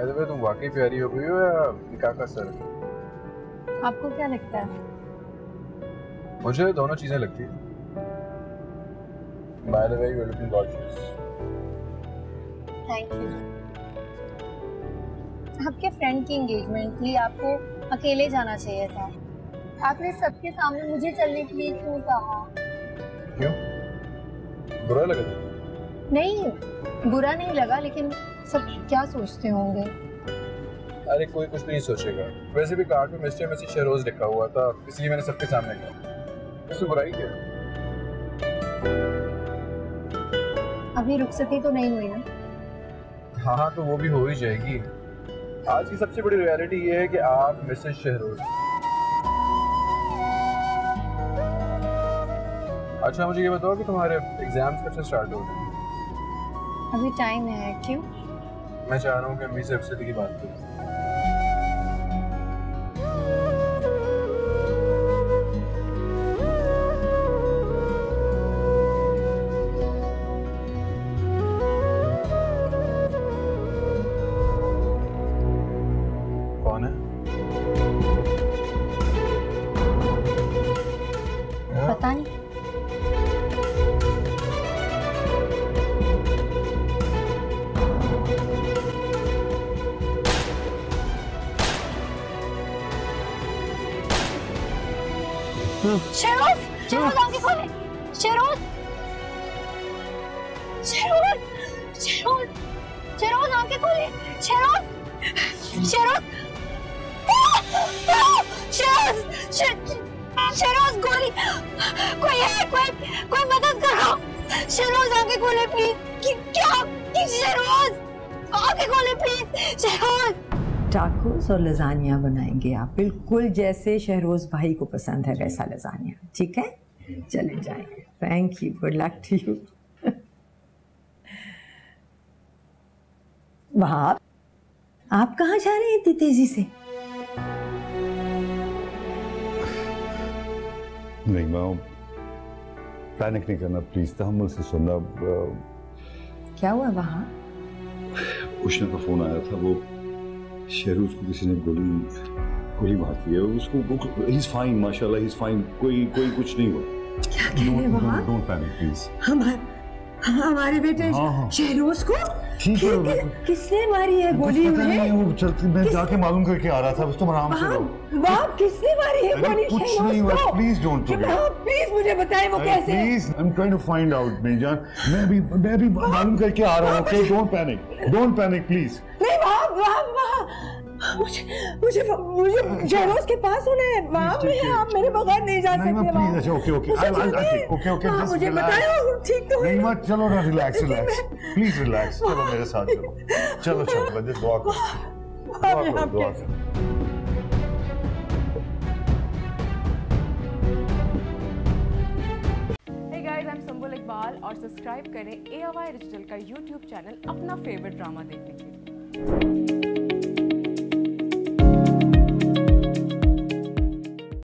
Bye the वे तुम वाकई प्यारी हो गई हो या निकाह का असर है? आपको क्या लगता है? मुझे दोनों चीजें लगती हैं। By the way you are looking gorgeous. Thank you. आपके फ्रेंड की एंगेजमेंट थी, आपको अकेले जाना चाहिए था। आपने सबके सामने मुझे चलने के लिए क्यों कहा? क्यों? बुरा लगा था? नहीं, बुरा नहीं लगा, लेकिन सब क्या सोचते होंगे। अरे कोई कुछ नहीं सोचेगा। वैसे भी कार्ड पे मिस्टर मिसेस शहरोज लिखा हुआ था, इसलिए मैंने सबके सामने कहा। इसमें बुराई क्या है? अभी रुखसती तो नहीं हुई ना? हाँ तो वो भी हो ही जाएगी। आज की सबसे बड़ी रियलिटी ये है कि आप मिसेस शहरोज। अच्छा मुझे ये बताओ कि तुम्हारे एग्जाम्स कब से स्टार्ट हो रहे हैं? अभी टाइम है। क्यों? मैं चाह रहा हूँ कि अम्मी से रुखसती की बात करें। कौन है? पता नहीं। शहरोज, शहरोज आंखें खोले। शहरोज, शहरोज, शहरोज, शहरोज आंखें खोले। शहरोज, शहरोज, शहरोज, शहरोज गोली। कोई है? कोई मदद करो। शहरोज आंखें खोले प्लीज। क्या? शहरोज आंखें खोले प्लीज। शहरोज। टाकोस और लजानिया बनाएंगे आप, बिल्कुल जैसे शहरोज भाई को पसंद है वैसा लजानिया। ठीक है, चले जाएंगे। Thank you, good luck to you. Wahab, आप कहाँ जा रहे हैं इतनी तेजी से? नहीं माँ, पैनिक नहीं करना प्लीज, तहम्मुल से सुनना। क्या हुआ वहाँ? उष्णा का फोन आया था, वो शहरोज को किसी ने गोली मार दी है उसको। ही इज फाइन माशाल्लाह, ही इज फाइन। कोई कुछ नहीं हुआ। क्या कह रहे हैं वहाँ? Don't panic please. हमारे बेटे शहरोज को ठीक है। किसने मारी है गोली? वो चलती, मैं जाके मालूम करके आ रहा था, बस तुम आराम से रहो। बाप, किसने मारी है गोली? कुछ नहीं हुआ, प्लीज डोंट टॉक। प्लीज मुझे बताएं वो कैसे? Please, I am trying to find out Mezaan. मैं भी मालूम करके आ रहा हूँ। Okay, don't panic please. नहीं बाप, मुझे शहरोज के पास होना है। बाप, आप मेरे बगैर नहीं जा सकते। प्लीज, अच्छा ओके, मुझे बताओ ठीक तो नहीं मत, चलो ना, रिलैक्स प्लीज, रिलैक्स। चलो मेरे साथ चलो बंदे, दुआ करो। Hey guys, I'm संबुल इकबाल और सब्सक्राइब करें AOI डिजिटल का YouTube चैनल अपना फेवरेट ड्रामा देखने के लिए।